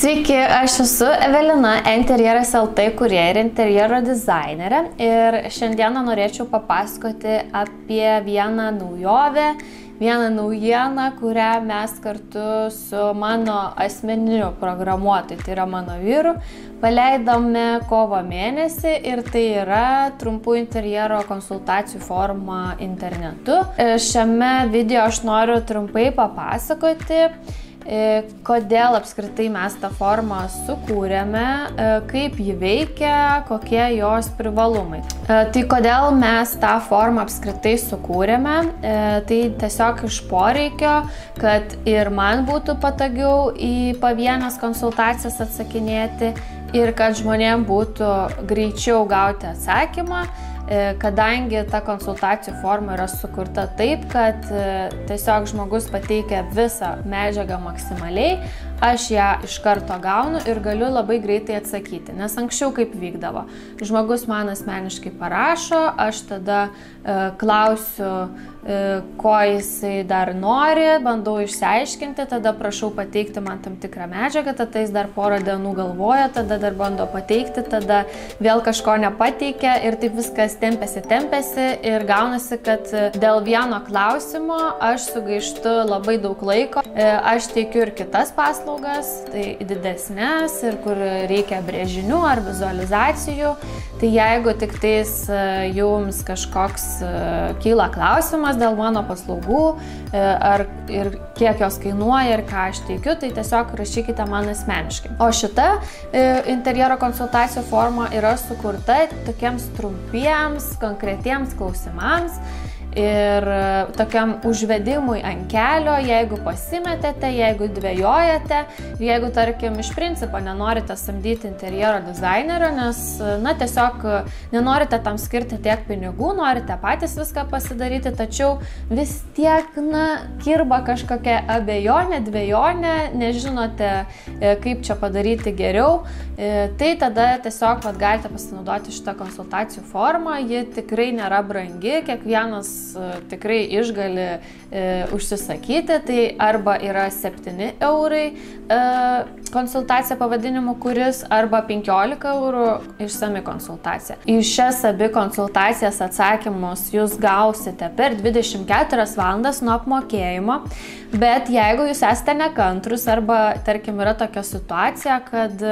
Sveiki, aš esu Evelina, Interjeras LT kūrėja ir interjero dizainerė. Ir šiandieną norėčiau papasakoti apie vieną naujovę, vieną naujieną, kurią mes kartu su mano asmeniniu programuotoju, tai yra mano vyru, paleidome kovo mėnesį ir tai yra trumpų interjero konsultacijų forma internetu. Šiame video aš noriu trumpai papasakoti, kodėl apskritai mes tą formą sukūrėme, kaip ji veikia, kokie jos privalumai. Tai kodėl mes tą formą apskritai sukūrėme, tai tiesiog iš poreikio, kad ir man būtų patogiau į pavienės konsultacijas atsakinėti ir kad žmonėm būtų greičiau gauti atsakymą, kadangi ta konsultacijų forma yra sukurta taip, kad tiesiog žmogus pateikia visą medžiagą maksimaliai, aš ją iš karto gaunu ir galiu labai greitai atsakyti. Nes anksčiau kaip vykdavo, žmogus man asmeniškai parašo, aš tada klausiu, ko jisai dar nori, bandau išsiaiškinti, tada prašau pateikti man tam tikrą medžiagą, tada jis dar porą dienų galvoja, tada dar bando pateikti, tada vėl kažko nepateikia ir taip viskas tempėsi ir gaunasi, kad dėl vieno klausimo aš sugaištu labai daug laiko. Aš teikiu ir kitas paslaugas, tai didesnės ir kur reikia brėžinių ar vizualizacijų. Tai jeigu tik tais jums kažkoks kyla klausimas dėl mano paslaugų ir kiek jos kainuoja ir ką aš teikiu, tai tiesiog rašykite man asmeniškai. O šita interjero konsultacijų forma yra sukurta tokiems trumpiems, konkretiems klausimams ir tokiam užvedimui ant kelio, jeigu pasimetėte, jeigu dvejojate, jeigu, tarkim, iš principo nenorite samdyti interjero dizainerio, nes, tiesiog nenorite tam skirti tiek pinigų, norite patys viską pasidaryti, tačiau vis tiek, kirba kažkokia abejonė, dvejonė, nežinote, kaip čia padaryti geriau, tai tada tiesiog galite pasinaudoti šitą konsultacijų formą, ji tikrai nėra brangi, kiekvienas tikrai išgali užsisakyti, tai arba yra 7 eurai konsultacija pavadinimu kuris, arba 15 eurų išsami konsultacija. Į šias abi konsultacijas atsakymus jūs gausite per 24 valandas nuo apmokėjimo, bet jeigu jūs esate nekantrus arba, tarkim, yra tokia situacija, kad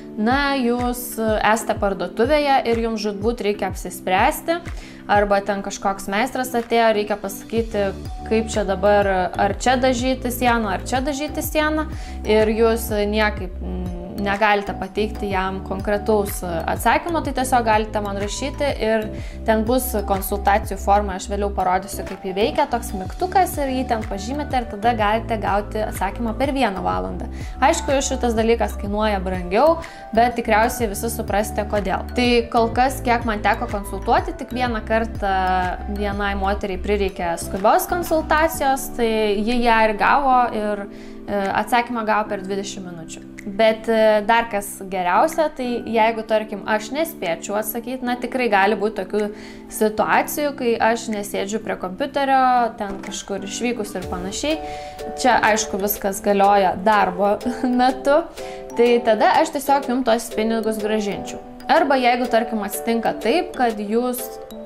jūs esate parduotuvėje ir jums žūtbūt reikia apsispręsti, arba ten kažkoks meistras atėjo, reikia pasakyti, kaip čia dabar, ar čia dažyti sieną, ar čia dažyti sieną, ir jūs niekaip negalite pateikti jam konkretaus atsakymo, tai tiesiog galite man rašyti ir ten bus konsultacijų forma, aš vėliau parodysiu, kaip jį veikia, toks mygtukas ir jį ten pažymite ir tada galite gauti atsakymą per 1 valandą. Aišku, šitas dalykas kainuoja brangiau, bet tikriausiai visi suprasite, kodėl. Tai kol kas, kiek man teko konsultuoti, tik vieną kartą vienai moteriai prireikė skubios konsultacijos, tai ji ją ir gavo ir atsakymą gavo per 20 minučių. Bet dar kas geriausia, tai jeigu, tarkim, aš nespėčiau atsakyti, tikrai gali būti tokių situacijų, kai aš nesėdžiu prie kompiuterio, ten kažkur išvykus ir panašiai. Čia, aišku, viskas galioja darbo metu, tai tada aš tiesiog jums tos pinigus grąžinčiau. Arba jeigu, tarkim, atsitinka taip, kad jūs,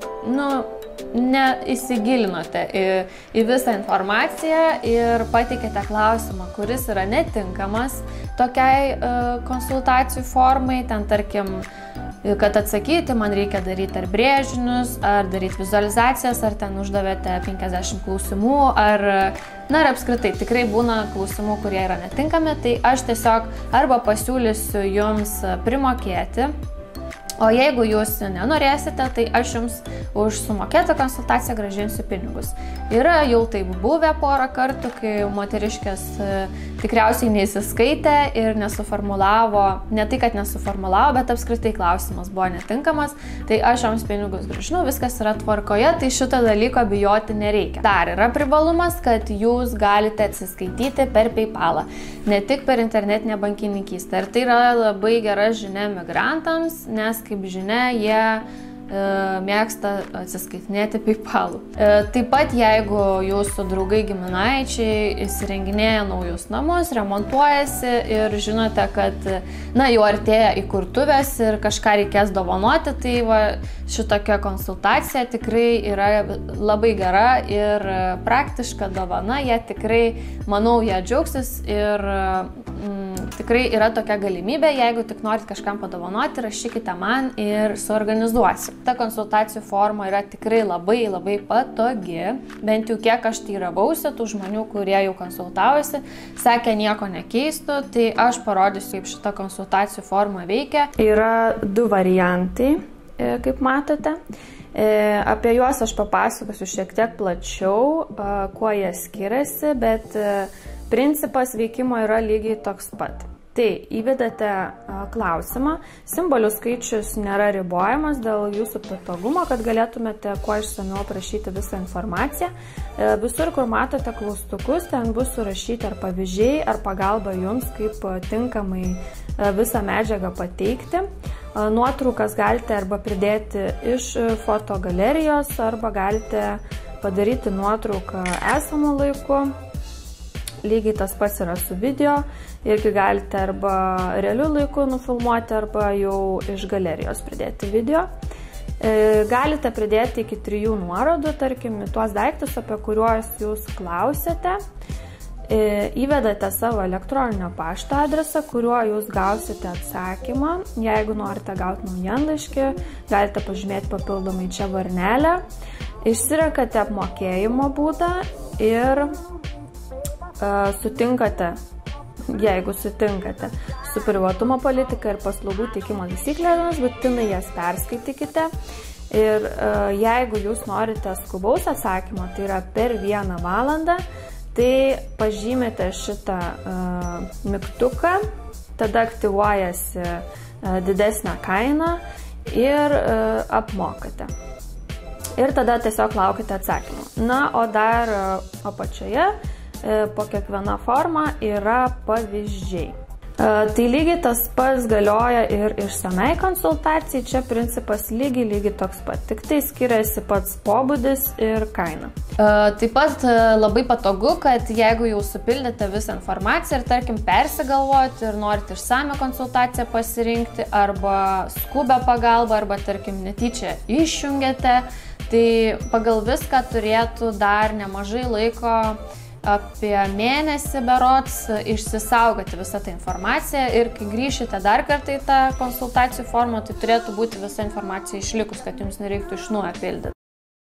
neįsigilinote į visą informaciją ir pateikėte klausimą, kuris yra netinkamas tokiai konsultacijų formai, ten, tarkim, kad atsakyti, man reikia daryti ar brėžinius, ar daryti vizualizacijas, ar ten uždavėte 50 klausimų, ar apskritai tikrai būna klausimų, kurie yra netinkami, tai aš tiesiog arba pasiūlysiu jums primokėti, o jeigu jūs nenorėsite, tai aš jums už sumokėtą konsultaciją grąžinsiu pinigus. Yra jau taip buvę porą kartų, kai moteriškės tikriausiai neįsiskaitė ir nesuformulavo, ne tai, kad nesuformulavo, bet apskritai klausimas buvo netinkamas, tai aš joms pinigus grąžinu, viskas yra tvarkoje, tai šito dalyko bijoti nereikia. Dar yra privalumas, kad jūs galite atsiskaityti per PayPalą, ne tik per internetinę bankininkystę. Ir tai yra labai gera žinia migrantams, nes, kaip žinia, jie mėgsta atsiskaitinėti PayPal'u. Taip pat, jeigu jūsų draugai giminaičiai įsirenginėja naujus namus, remontuojasi ir žinote, kad jau artėja įkurtuvės ir kažką reikės dovanoti, tai šitokia konsultacija tikrai yra labai gera ir praktiška dovana, jie tikrai, manau, jie džiaugsis ir tikrai yra tokia galimybė, jeigu tik norit kažkam padovanoti, rašykite man ir suorganizuosiu. Ta konsultacijų forma yra tikrai labai patogi, bent jau kiek aš teiravausi, tų žmonių, kurie jau konsultavosi, sakė nieko nekeistų, tai aš parodysiu, kaip šita konsultacijų forma veikia. Yra 2 variantai, kaip matote. Apie juos aš papasakosiu šiek tiek plačiau, kuo jie skiriasi, bet principas veikimo yra lygiai toks pat. Tai įvedate klausimą, simbolių skaičius nėra ribojamas dėl jūsų patogumo, kad galėtumėte kuo išsamiau aprašyti visą informaciją. Visur, kur matote klaustukus, ten bus surašyti ar pavyzdžiai, ar pagalba jums, kaip tinkamai visą medžiagą pateikti. Nuotraukas galite arba pridėti iš fotogalerijos, arba galite padaryti nuotrauką esamų laiku. Lygiai tas pats yra su video, irgi galite arba realiu laiku nufilmuoti, arba jau iš galerijos pridėti video. Galite pridėti iki 3 nuorodų, tarkim, tuos daiktus, apie kuriuos jūs klausėte. Įvedate savo elektroninio pašto adresą, kuriuo jūs gausite atsakymą. Jeigu norite gauti naujienlaiškį, galite pažymėti papildomai čia varnelę. Išsirenkate apmokėjimo būdą ir sutinkate, jeigu sutinkate su privatumo politika ir paslaugų teikimo taisyklėmis, būtinai jas perskaitykite. Ir jeigu jūs norite skubaus atsakymo, tai yra per 1 valandą, tai pažymite šitą mygtuką, tada aktyvuojasi didesnę kainą ir apmokate. Ir tada tiesiog laukite atsakymą. Na, o dar apačioje po kiekviena forma yra pavyzdžiai. Tai lygiai tas pats galioja ir išsamiai konsultacijai, čia principas lygiai toks pat, tik tai skiriasi pats pobūdis ir kaina. Taip pat labai patogu, kad jeigu jau supildėte visą informaciją ir tarkim persigalvojate ir norite išsamią konsultaciją pasirinkti arba skubę pagalbą arba tarkim netyčia išjungėte, tai pagal viską turėtų dar nemažai laiko, apie mėnesį berods, išsisaugoti visą tą informaciją ir kai grįšite dar kartą į tą konsultacijų formą, tai turėtų būti visa informacija išlikus, kad jums nereiktų iš naujo pildyti.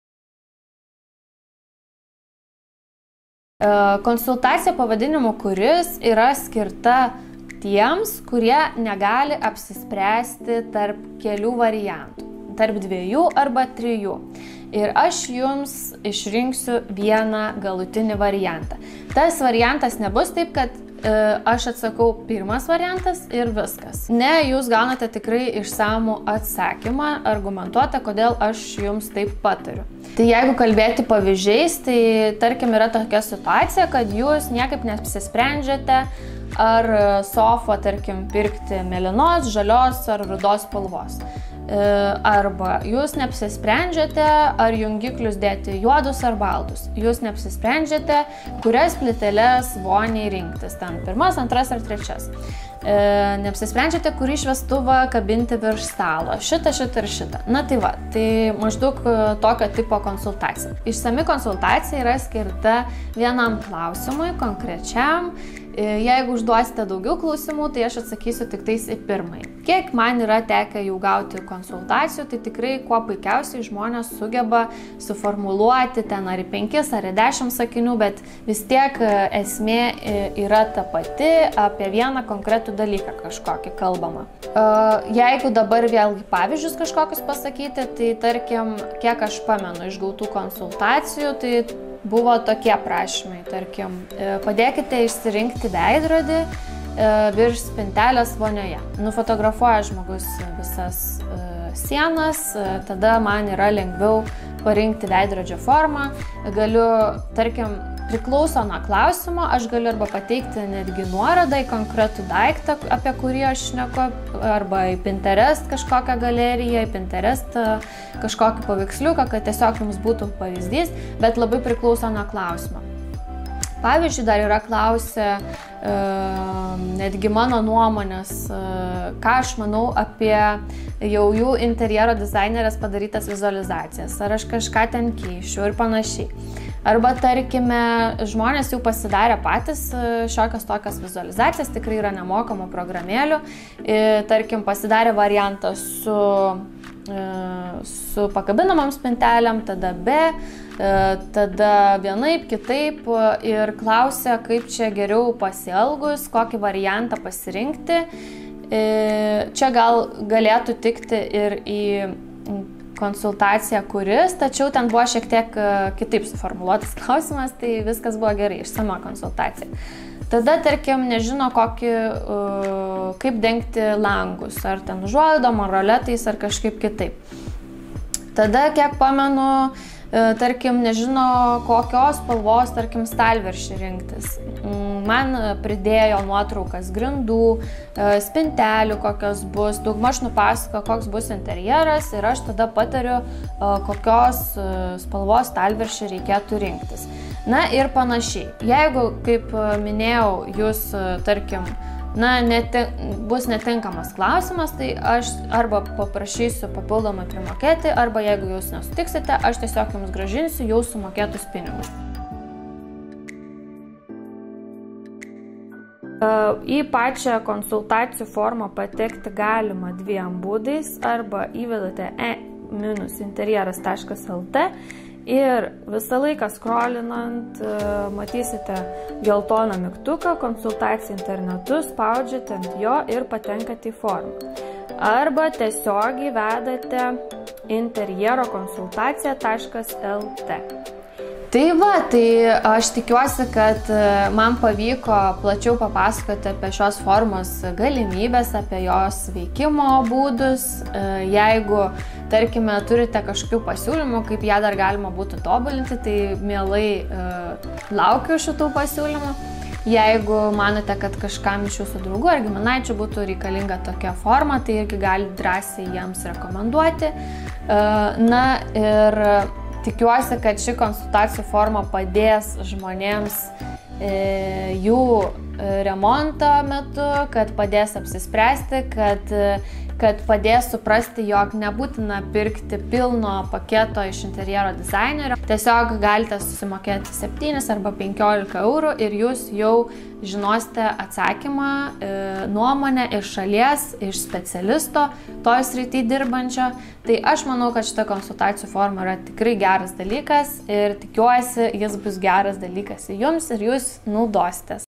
Konsultacija pavadinimu kuris yra skirta tiems, kurie negali apsispręsti tarp kelių variantų, tarp 2 arba 3. Ir aš jums išrinksiu vieną galutinį variantą. Tas variantas nebus taip, kad aš atsakau pirmas variantas ir viskas. Ne, jūs gaunate tikrai išsamų atsakymą, argumentuotą, kodėl aš jums taip patariu. Tai jeigu kalbėti pavyzdžiais, tai tarkim yra tokia situacija, kad jūs niekaip neapsisprendžiate, ar sofą, tarkim, pirkti mėlynos, žalios ar rudos spalvos. Arba jūs neapsisprendžiate, ar jungiklius dėti juodus ar baltus. Jūs neapsisprendžiate, kurias plyteles voniai rinktis, ten 1, 2 ar 3. Neapsisprendžiate, kurį šviestuvą kabinti virš stalo, šitą ir šitą. Na tai va, tai maždaug tokio tipo konsultacija. Išsami konsultacija yra skirta vienam klausimui, konkrečiam. Jeigu užduosite daugiau klausimų, tai aš atsakysiu tik tais į pirmąjį. Kiek man yra tekę jau gauti konsultacijų, tai tikrai kuo puikiausiai žmonės sugeba suformuluoti ten ar į 5 ar į 10 sakinių, bet vis tiek esmė yra ta pati, apie vieną konkretų dalyką kažkokį kalbama. Jeigu dabar vėlgi pavyzdžius kažkokius pasakyti, tai tarkim, kiek aš pamenu iš gautų konsultacijų, tai buvo tokie prašymai, tarkim, padėkite išsirinkti veidrodį virš spintelės vonioje. Nufotografuoja žmogus visas sienas, tada man yra lengviau parinkti veidrodžio formą. Galiu, tarkim, priklauso nuo klausimo, aš galiu arba pateikti netgi nuorodą į konkretų daiktą, apie kurį aš šneku, arba į Pinterest kažkokią galeriją, į Pinterest kažkokį paveiksliuką, kad tiesiog jums būtų pavyzdys, bet labai priklauso nuo klausimo. Pavyzdžiui, dar yra klausę netgi mano nuomonės, ką aš manau apie jau jų interjero dizainerės padarytas vizualizacijas, ar aš kažką ten keišiu ir panašiai. Arba, tarkime, žmonės jau pasidarė patys šiokias tokias vizualizacijas, tikrai yra nemokamų programėlių, tarkim, pasidarė variantą su pakabinamom spintelėm, tada be, tada vienaip, kitaip ir klausia, kaip čia geriau pasielgus, kokį variantą pasirinkti. Čia gal galėtų tikti ir į konsultaciją kuris, tačiau ten buvo šiek tiek kitaip suformuluotas klausimas, tai viskas buvo gerai, išsama konsultacija. Tada, tarkim, nežino kaip dengti langus, ar ten užuolaidom, ar roletais, ar kažkaip kitaip. Tada, kiek pamenu, tarkim, nežino kokios spalvos, tarkim, stalviršį rinktis. Man pridėjo nuotraukas grindų, spintelių, kokios bus, daugmaž nupasako, koks bus interjeras ir aš tada patariu, kokios spalvos stalviršį reikėtų rinktis. Na ir panašiai. Jeigu, kaip minėjau, jūs, tarkim, bus netinkamas klausimas, tai aš arba paprašysiu papildomai primokėti, arba jeigu jūs nesutiksite, aš tiesiog jums grąžinsiu jau sumokėtus pinigus. Į pačią konsultacijų formą patekti galima dviem būdais, arba įvedate e-interjeras.lt ir visą laiką scrollinant matysite geltoną mygtuką konsultacija internetu, spaudžiate ant jo ir patenkate į formą. Arba tiesiogiai vedate interjerokonsultacija.lt. Tai va, tai aš tikiuosi, kad man pavyko plačiau papasakoti apie šios formos galimybės, apie jos veikimo būdus. Jeigu, tarkime, turite kažkokių pasiūlymų, kaip ją dar galima būtų tobulinti, tai mielai laukiu šitų pasiūlymų. Jeigu manote, kad kažkam iš jūsų draugų ar giminaičių būtų reikalinga tokia forma, tai irgi gali drąsiai jiems rekomenduoti. Na ir tikiuosi, kad ši konsultacijų forma padės žmonėms jų remonto metu, kad padės apsispręsti, kad padės suprasti, jog nebūtina pirkti pilno paketo iš interjero dizainerio. Tiesiog galite susimokėti 7 arba 15 eurų ir jūs jau žinosite atsakymą, nuomonę iš šalies, iš specialisto, toj srity dirbančio. Tai aš manau, kad šita konsultacijų forma yra tikrai geras dalykas ir tikiuosi, jis bus geras dalykas jums ir jūs naudositės.